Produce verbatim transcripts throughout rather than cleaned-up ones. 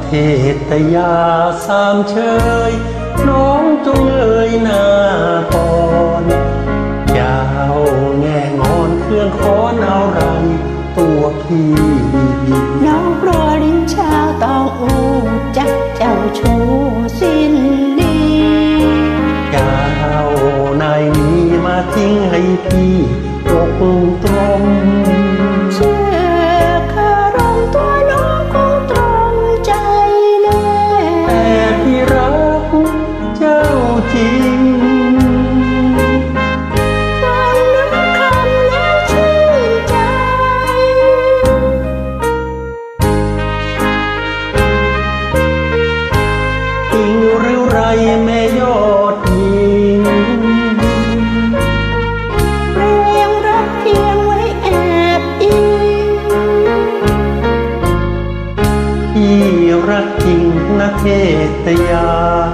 เทตยาสามเชยน้องจงเอ่ยหน้าก่อนเจ้าแง่งอนเครื่องขอนอะไรตัวพี่น้องโปรดลิ้นชาต้องอูจักเจ้าชู้สิ้นดีเจ้านายนี้มาทิ้งให้พี่อกตรมเชื่อคารมตัวน้องคงตรมใจแน่แต่พี่รักเจ้าจริงฟังน้ำคำแล้วชื่นใจจริงหรือไรแม่ยอดหญิงเพลงรักเพียงไว้แอบอิงพี่รักจริงนะเทตยา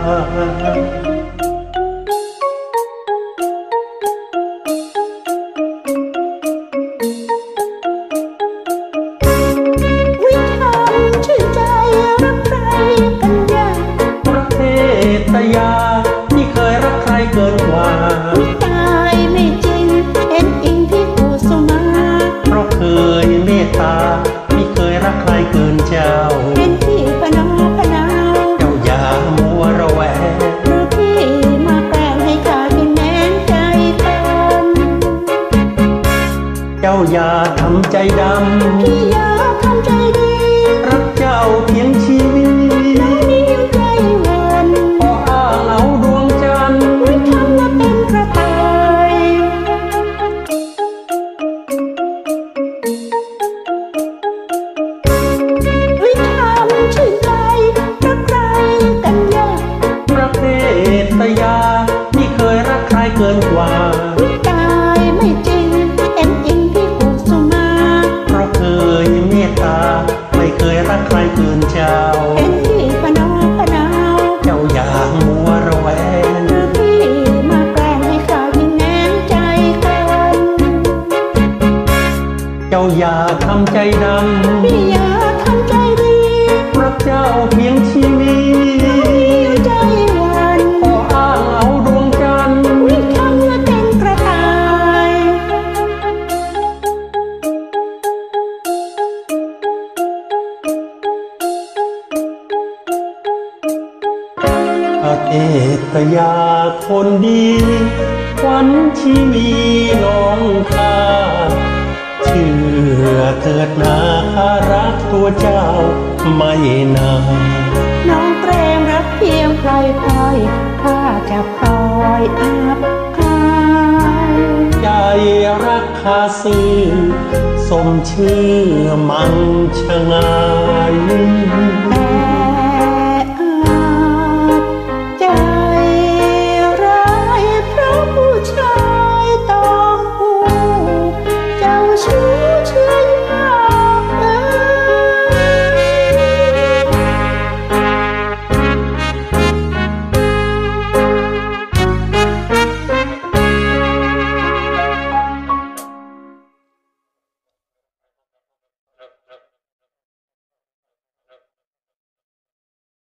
วิธามชื่นใจรักใครกันยากประเทตยานี่เคยรักใครเกินกว่าวิตายไม่จริงเห็นอิงที่กุสุมาเพราะเคยเมตตาไม่เคยรักใครเกินเจ้าเห็นที่พนอพนาวเจ้าอย่ามัวระแวงหรือพี่มาแกล้งให้ข้าเป็นแน่นใจกันเจ้าอย่าทำใจดำพี่อย่าทำใจดีรักเจ้าเพียงชีวิตน้องนี้ยังใจวันพออ้างเอาดวงจันทร์วิทำว่าเป็นกระต่ายวิธามชื่นใจรักใครกันยากประเทตยานี่เคยรักใครเกินกว่าวิตายไม่จริงเอ็นอิงที่กุสุมาเพราะเคยเมตตาไม่เคยรักใครเกินเจ้าเห็นที่พนอพนาวเจ้าอย่ามัวระแวงหรือพี่มาแกล้งให้ข้ายิ่งแน่นใจกันเจ้าอย่าทำใจดำพี่อย่าทำใจดีรักเจ้าเพียงชีวิตน้องนี้ยังใจวันพออ้างเอาดวงจันทร์วิทำว่าเป็นกระต่ายประเทตยาคนดีขวัญชีวีน้องข้าเชื่อเถิดนาข้ารักตัวเจ้าไม่นานน้องเกรงรักเพียงพลอยพลอยข้าจะพลอยอับคายใจรักข้าซื่อสมชื่อมั่งชงาย